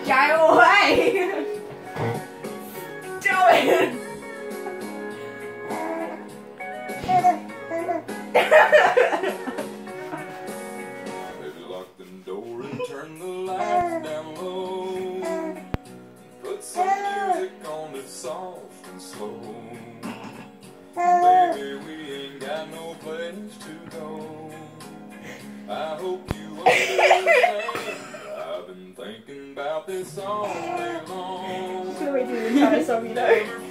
away! Do it! Maybe lock the door and turn the lights down low. Put some music on that's soft and slow. Baby, we ain't got no place to go. I hope you understand. I've been thinking about this all day long. Should we do the entire song, you know?